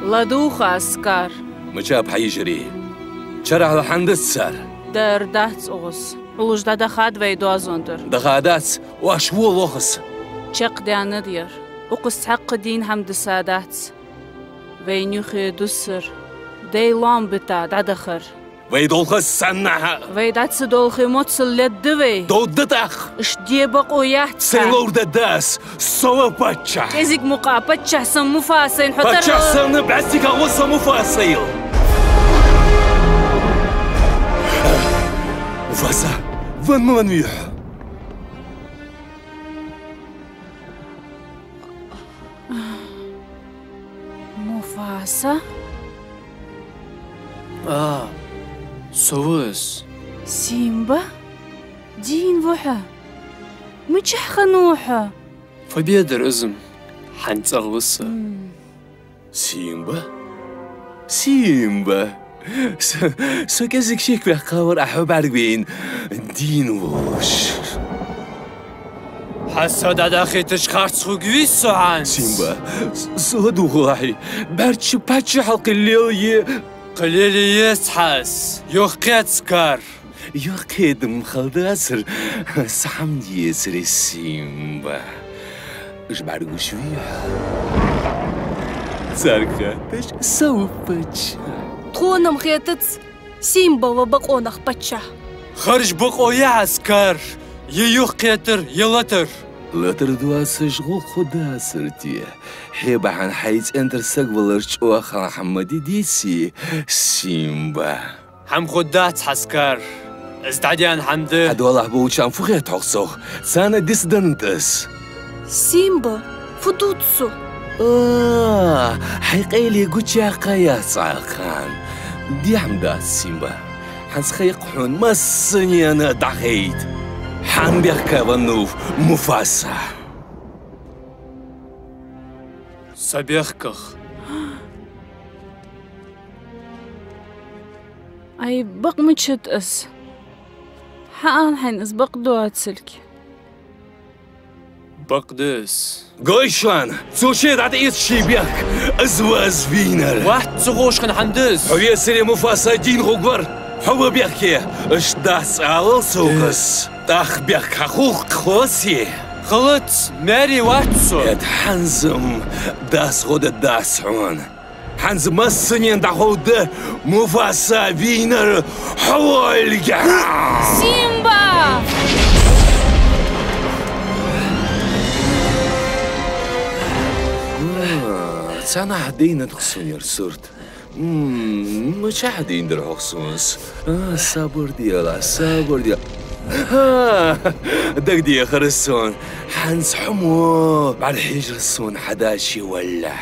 لدوخ أسكار مجاب حيجري شرع الحند السر در دهت أغس ولوش دا دخاد ويدو أزوندر دخادات واشوو لوخس چق ديان دير وقس حق دين حمد سادات وينيوخي دوسر دي لام بتا دادخر ويدولخس سنها ويدات سدولخي موتسل لدوي دودتخ اش ديبق ويحت سيلور داس سوا باتشا ازيك مقا باتشا سم مفاسين حتر باتشا سم بعسك غوصة مفاصيل مفاسا وين منويح مفاسا سوس سيمبا دين وحا مجح خنوحة فبيدر ازم حنت أغوصة سيمبا سيمبا سو كزك شيك بحقاور أحب عربين دينوش حسد أداخي تشخارت خوغويس سوعان سيمبا سودو غاحي برتش باتش حلق الليل قليلي يسحس يوخيت سكار يوكيد مخلداسر سحمدي يسري سيمبا اش بعرقو شوية زاركاتش سوبتش تخونم خيتت سيمبا وبقونخ باتشا خرج بقو يا عسكر يوخيتر يلتر لتر دواس شغل خدا سرتي حيبا عن حيث انتر سقبلرش واخا حمدي ديسي سيمبا هم خدات عسكر ازدعديان حمده هدوالله بوچان فوقيت حقصو سانا ديسدنتس سيمبا فدوتسو حيقيلي قوتشا قايا صاقان دي حمدا سيمبا حنس خيقحون مسني انا دعيت حن بيحكا ونوف مفاسا سبيخكخ أي بق متشت أس حقان حين أس بق دوات سلك بقدس قويشان سوشيد عد إيس شيبيك أزواز فينر واحد تغوش خن حمدس هو يسري مفاسا دين غوغور هو بيحكي اش داس عال سوقس تاخ بيحكا خوخ خوسي خلط ماري واتسو يد حنزم داس غود داس عون حنزم مسنين داخود مفاسا فينر حوالجا سيمبا سانا حدين تخصوني رسورت مش حدين در خصوص صبر ديالا صبر ديالا دق دي خرسون حنس حمو بعد حجر السون حداشي ولا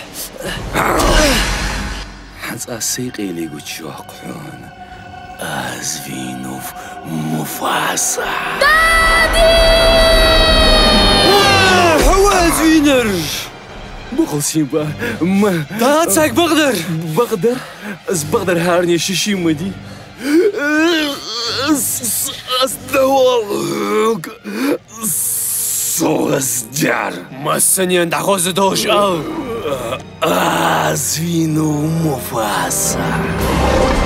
حنس أسيقي لي قد شوقحون أزفينوف مفاسا دادي هو أزفينر بقل سيمبا ما داتسك بقدر بقدر هارني شيشيما دي أستوالك صوصدار مسنين دعوز دوش أو أزفينو مفاسا